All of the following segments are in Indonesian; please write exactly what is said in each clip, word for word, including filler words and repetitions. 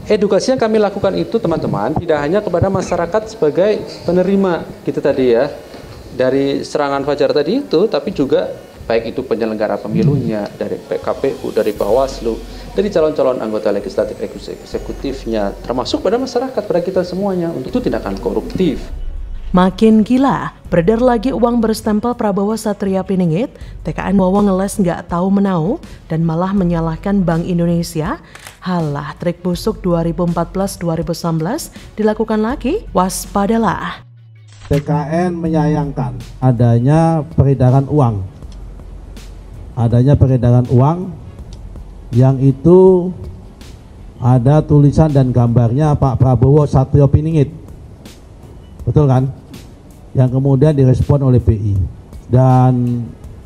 edukasi yang kami lakukan itu teman-teman tidak hanya kepada masyarakat sebagai penerima gitu tadi ya dari serangan fajar tadi itu, tapi juga baik itu penyelenggara pemilunya, dari P K P U, dari Bawaslu, dari calon-calon anggota legislatif eksekutifnya, termasuk pada masyarakat, pada kita semuanya, untuk itu tindakan koruptif. Makin gila, beredar lagi uang berstempel Prabowo Satria Piningit. T K N Bowo ngeles nggak tahu menau dan malah menyalahkan Bank Indonesia. Halah, trik busuk dua ribu empat belas dua ribu sembilan belas dilakukan lagi, waspadalah. T K N menyayangkan adanya peredaran uang. Adanya peredaran uang yang itu ada tulisan dan gambarnya Pak Prabowo Satrio Piningit. Betul kan? Yang kemudian direspon oleh B I. Dan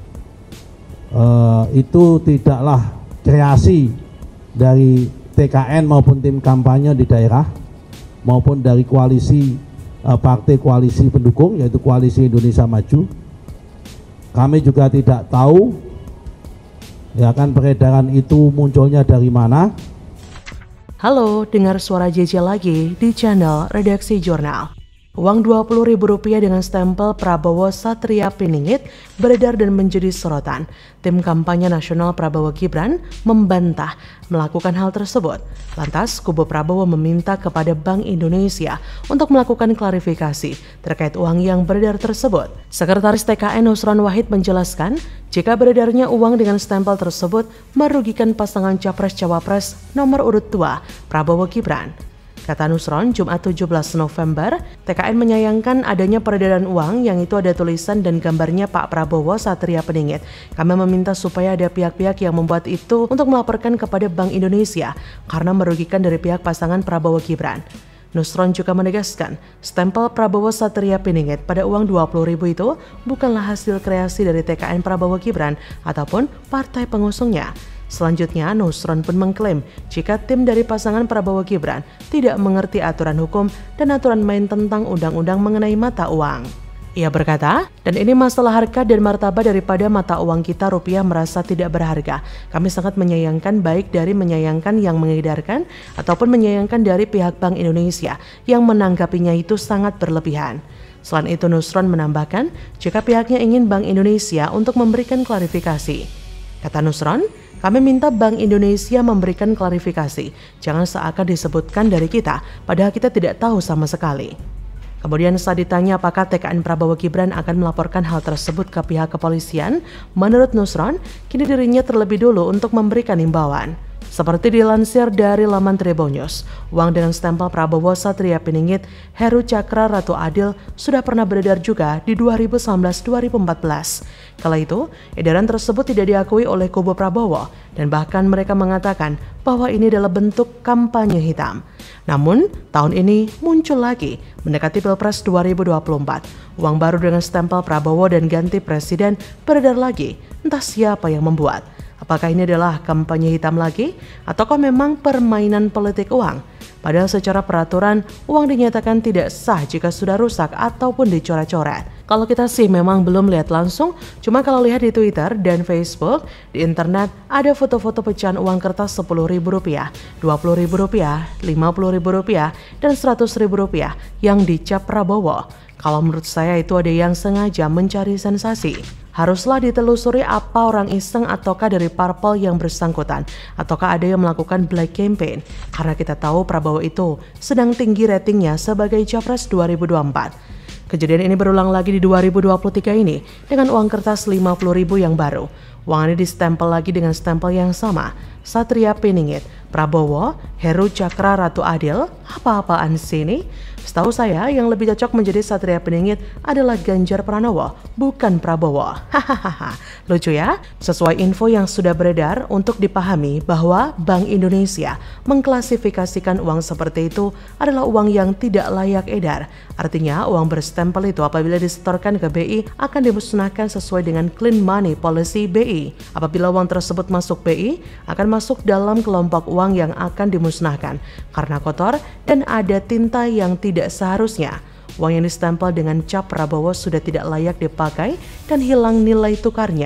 uh, itu tidaklah kreasi dari T K N maupun tim kampanye di daerah maupun dari koalisi uh, partai koalisi pendukung, yaitu Koalisi Indonesia Maju. Kami juga tidak tahu ya kan peredaran itu munculnya dari mana. Halo, dengar suara J J lagi di channel Redaksi Jurnal. Uang dua puluh ribu rupiah dengan stempel Prabowo Satria Piningit beredar dan menjadi sorotan. Tim kampanye nasional Prabowo Gibran membantah melakukan hal tersebut. Lantas, kubu Prabowo meminta kepada Bank Indonesia untuk melakukan klarifikasi terkait uang yang beredar tersebut. Sekretaris T K N Nusron Wahid menjelaskan, jika beredarnya uang dengan stempel tersebut merugikan pasangan Capres-Cawapres nomor urut dua Prabowo Gibran. Kata Nusron, Jumat tujuh belas November, T K N menyayangkan adanya peredaran uang yang itu ada tulisan dan gambarnya Pak Prabowo Satria Piningit. Kami meminta supaya ada pihak-pihak yang membuat itu untuk melaporkan kepada Bank Indonesia karena merugikan dari pihak pasangan Prabowo Gibran. Nusron juga menegaskan, stempel Prabowo Satria Piningit pada uang dua puluh ribu itu bukanlah hasil kreasi dari T K N Prabowo Gibran ataupun partai pengusungnya. Selanjutnya, Nusron pun mengklaim jika tim dari pasangan Prabowo Gibran tidak mengerti aturan hukum dan aturan main tentang undang-undang mengenai mata uang. Ia berkata, dan ini masalah harkat dan martabat daripada mata uang kita rupiah merasa tidak berharga. Kami sangat menyayangkan baik dari menyayangkan yang mengedarkan ataupun menyayangkan dari pihak Bank Indonesia yang menanggapinya itu sangat berlebihan. Selain itu, Nusron menambahkan jika pihaknya ingin Bank Indonesia untuk memberikan klarifikasi. Kata Nusron, kami minta Bank Indonesia memberikan klarifikasi, jangan seakan disebutkan dari kita, padahal kita tidak tahu sama sekali. Kemudian saat ditanya apakah T K N Prabowo Gibran akan melaporkan hal tersebut ke pihak kepolisian, menurut Nusron, kini dirinya terlebih dulu untuk memberikan imbauan. Seperti dilansir dari laman Tribun News, uang dengan stempel Prabowo Satria Piningit, Heru Cakra Ratu Adil sudah pernah beredar juga di dua ribu sembilan belas dua ribu empat belas. Kala itu, edaran tersebut tidak diakui oleh kubu Prabowo dan bahkan mereka mengatakan bahwa ini adalah bentuk kampanye hitam. Namun, tahun ini muncul lagi mendekati Pilpres dua ribu dua puluh empat. Uang baru dengan stempel Prabowo dan ganti presiden beredar lagi, entah siapa yang membuat. Apakah ini adalah kampanye hitam lagi? Ataukah memang permainan politik uang? Padahal secara peraturan, uang dinyatakan tidak sah jika sudah rusak ataupun dicoret-coret. Kalau kita sih memang belum lihat langsung, cuma kalau lihat di Twitter dan Facebook, di internet ada foto-foto pecahan uang kertas sepuluh ribu rupiah, dua puluh ribu rupiah, lima puluh ribu rupiah, dan seratus ribu rupiah yang dicap Prabowo. Kalau menurut saya itu ada yang sengaja mencari sensasi. Haruslah ditelusuri apa orang iseng ataukah dari parpol yang bersangkutan, ataukah ada yang melakukan black campaign, karena kita tahu Prabowo itu sedang tinggi ratingnya sebagai Capres dua ribu dua puluh empat. Kejadian ini berulang lagi di dua ribu dua puluh tiga ini dengan uang kertas lima puluh ribu yang baru. Uang ini distempel lagi dengan stempel yang sama, Satria Piningit, Prabowo, Heru Cakra Ratu Adil, apa-apaan sini? Setahu saya yang lebih cocok menjadi Satria Piningit adalah Ganjar Pranowo, bukan Prabowo. Hahaha, lucu ya? Sesuai info yang sudah beredar untuk dipahami bahwa Bank Indonesia mengklasifikasikan uang seperti itu adalah uang yang tidak layak edar. Artinya uang berstempel itu apabila disetorkan ke B I akan dimusnahkan sesuai dengan clean money policy B I. Apabila uang tersebut masuk B I, akan masuk dalam kelompok uang yang akan dimusnahkan karena kotor dan ada tinta yang tidak seharusnya. Uang yang distempel dengan cap Prabowo sudah tidak layak dipakai dan hilang nilai tukarnya.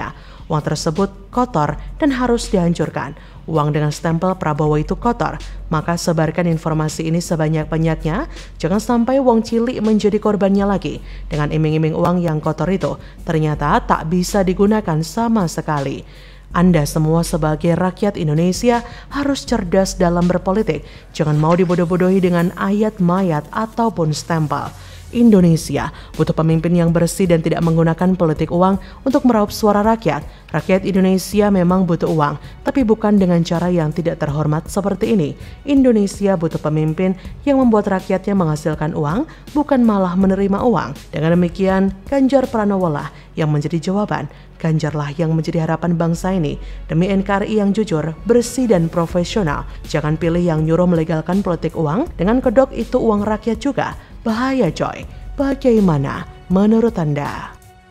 Uang tersebut kotor dan harus dihancurkan. Uang dengan stempel Prabowo itu kotor, maka sebarkan informasi ini sebanyak-banyaknya, jangan sampai wong cilik menjadi korbannya lagi. Dengan iming-iming uang yang kotor itu, ternyata tak bisa digunakan sama sekali. Anda semua sebagai rakyat Indonesia harus cerdas dalam berpolitik, jangan mau dibodoh-bodohi dengan ayat mayat ataupun stempel. Indonesia butuh pemimpin yang bersih dan tidak menggunakan politik uang untuk meraup suara rakyat. Rakyat Indonesia memang butuh uang, tapi bukan dengan cara yang tidak terhormat seperti ini. Indonesia butuh pemimpin yang membuat rakyatnya menghasilkan uang, bukan malah menerima uang. Dengan demikian, Ganjar Pranowo lah yang menjadi jawaban. Ganjarlah yang menjadi harapan bangsa ini. Demi N K R I yang jujur, bersih dan profesional. Jangan pilih yang nyuruh melegalkan politik uang, dengan kedok itu uang rakyat juga. Bahaya coy, bagaimana menurut Anda?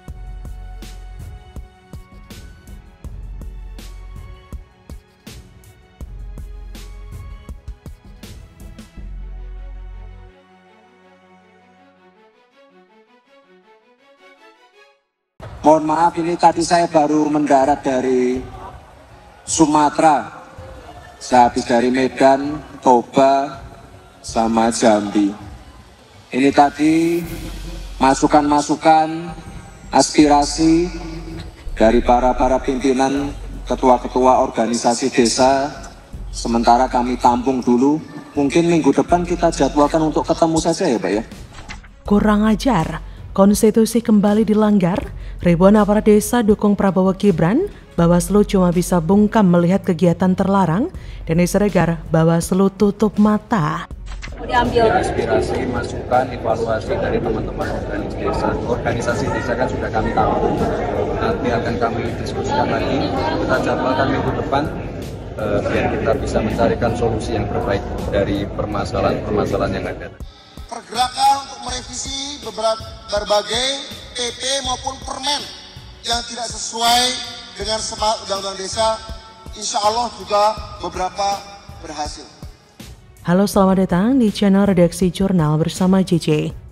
Mohon maaf, ini tadi saya baru mendarat dari Sumatera. Saya habis dari Medan, Toba, sama Jambi. Ini tadi masukan-masukan, aspirasi dari para-para pimpinan ketua-ketua organisasi desa. Sementara kami tampung dulu, mungkin minggu depan kita jadwalkan untuk ketemu saja ya Pak ya. Kurang ajar, konstitusi kembali dilanggar, ribuan aparat desa dukung Prabowo Gibran, Bawaslu cuma bisa bungkam melihat kegiatan terlarang, dan Siregar, Bawaslu tutup mata. Diambil aspirasi, masukan, evaluasi dari teman-teman organisasi desa. Organisasi desa kan sudah kami tahu, nanti akan kami diskusikan lagi. Kita jadwalkan minggu depan eh, biar kita bisa mencarikan solusi yang terbaik dari permasalahan-permasalahan yang ada. Pergerakan untuk merevisi beberapa berbagai P P maupun permen yang tidak sesuai dengan semangat undang-undang desa, insya Allah juga beberapa berhasil. Halo, selamat datang di channel Redaksi Jurnal bersama J J.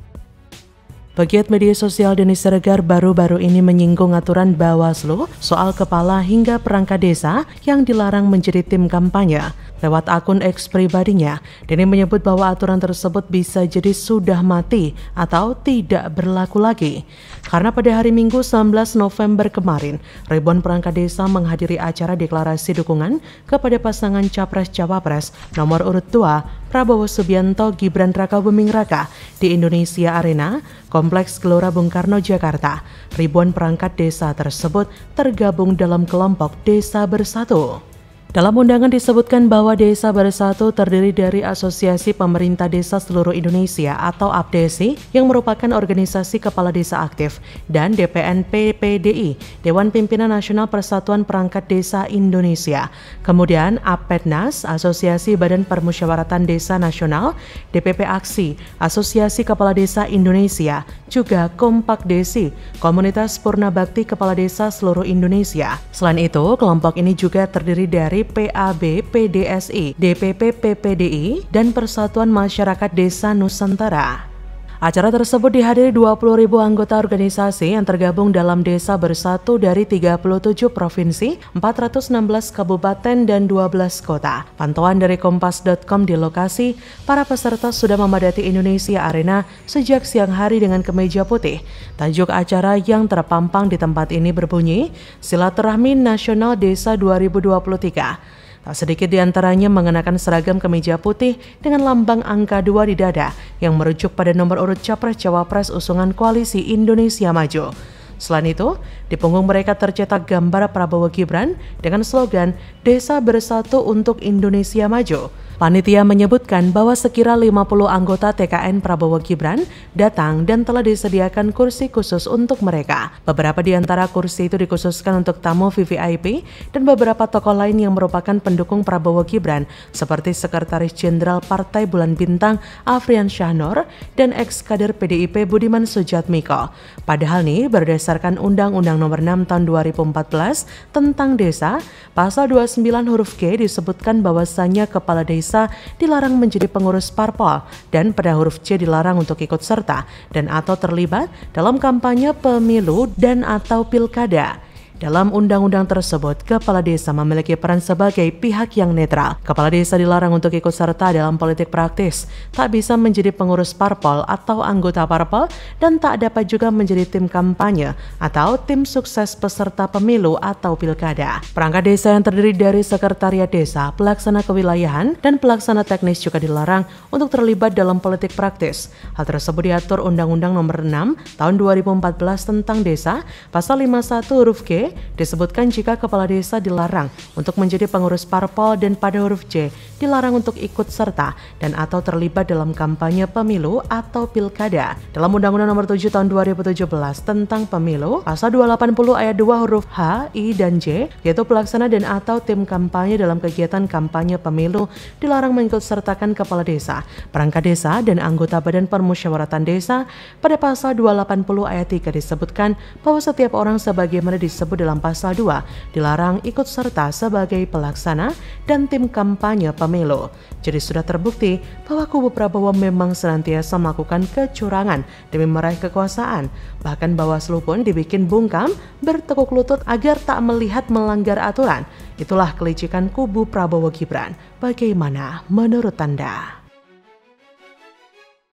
Pegiat media sosial Denis Siregar baru-baru ini menyinggung aturan Bawaslu soal kepala hingga perangkat desa yang dilarang menjadi tim kampanye. Lewat akun X pribadinya, Denny menyebut bahwa aturan tersebut bisa jadi sudah mati atau tidak berlaku lagi. Karena pada hari Minggu sembilan belas November kemarin, ribuan perangkat desa menghadiri acara deklarasi dukungan kepada pasangan Capres-Cawapres nomor urut dua Prabowo Subianto Gibran Rakabuming Raka di Indonesia Arena, Kompleks Gelora Bung Karno, Jakarta. Ribuan perangkat desa tersebut tergabung dalam kelompok Desa Bersatu. Dalam undangan disebutkan bahwa Desa Bersatu terdiri dari Asosiasi Pemerintah Desa Seluruh Indonesia atau A P D E S I yang merupakan organisasi kepala desa aktif, dan D P N P P D I, Dewan Pimpinan Nasional Persatuan Perangkat Desa Indonesia. Kemudian A P E D N A S, Asosiasi Badan Permusyawaratan Desa Nasional, D P P Aksi, Asosiasi Kepala Desa Indonesia, juga Kompak Desi, Komunitas Purna Bakti Kepala Desa Seluruh Indonesia. Selain itu, kelompok ini juga terdiri dari P A B P D S I, D P P P P D I, dan Persatuan Masyarakat Desa Nusantara. Acara tersebut dihadiri dua puluh ribu anggota organisasi yang tergabung dalam Desa Bersatu dari tiga puluh tujuh provinsi, empat ratus enam belas kabupaten, dan dua belas kota. Pantauan dari kompas titik com di lokasi, para peserta sudah memadati Indonesia Arena sejak siang hari dengan kemeja putih. Tajuk acara yang terpampang di tempat ini berbunyi, Silaturahmi Nasional Desa dua ribu dua puluh tiga. Tak sedikit di antaranya mengenakan seragam kemeja putih dengan lambang angka dua di dada yang merujuk pada nomor urut Capres-Cawapres usungan Koalisi Indonesia Maju. Selain itu, di punggung mereka tercetak gambar Prabowo Gibran dengan slogan Desa Bersatu untuk Indonesia Maju. Panitia menyebutkan bahwa sekira lima puluh anggota T K N Prabowo Gibran datang dan telah disediakan kursi khusus untuk mereka. Beberapa di antara kursi itu dikhususkan untuk tamu V V I P dan beberapa tokoh lain yang merupakan pendukung Prabowo Gibran seperti Sekretaris Jenderal Partai Bulan Bintang Afrian Syahnor dan ex-kader P D I P Budiman Sujatmiko. Padahal nih, berdasarkan Undang-Undang Nomor enam Tahun dua ribu empat belas tentang desa, Pasal dua puluh sembilan huruf G disebutkan bahwasannya kepala desa dilarang menjadi pengurus parpol, dan pada huruf C dilarang untuk ikut serta dan atau terlibat dalam kampanye pemilu dan atau pilkada. Dalam undang-undang tersebut, kepala desa memiliki peran sebagai pihak yang netral. Kepala desa dilarang untuk ikut serta dalam politik praktis, tak bisa menjadi pengurus parpol atau anggota parpol, dan tak dapat juga menjadi tim kampanye atau tim sukses peserta pemilu atau pilkada. Perangkat desa yang terdiri dari sekretariat desa, pelaksana kewilayahan, dan pelaksana teknis juga dilarang untuk terlibat dalam politik praktis. Hal tersebut diatur Undang-Undang Nomor enam Tahun dua ribu empat belas tentang Desa, Pasal lima puluh satu huruf G, disebutkan jika kepala desa dilarang untuk menjadi pengurus parpol, dan pada huruf J dilarang untuk ikut serta dan atau terlibat dalam kampanye pemilu atau pilkada. Dalam Undang-Undang Nomor tujuh Tahun dua ribu tujuh belas tentang Pemilu, Pasal dua ratus delapan puluh ayat dua huruf H, I, dan J, yaitu pelaksana dan atau tim kampanye dalam kegiatan kampanye pemilu dilarang mengikut sertakan kepala desa, perangkat desa, dan anggota Badan Permusyawaratan Desa. Pada Pasal dua ratus delapan puluh ayat tiga disebutkan bahwa setiap orang sebagaimana disebut dalam Pasal dua dilarang ikut serta sebagai pelaksana dan tim kampanye pemilu. Jadi sudah terbukti bahwa kubu Prabowo memang senantiasa melakukan kecurangan demi meraih kekuasaan. Bahkan Bawaslu pun dibikin bungkam bertekuk lutut agar tak melihat melanggar aturan. Itulah kelicikan kubu Prabowo Gibran. Bagaimana menurut Anda?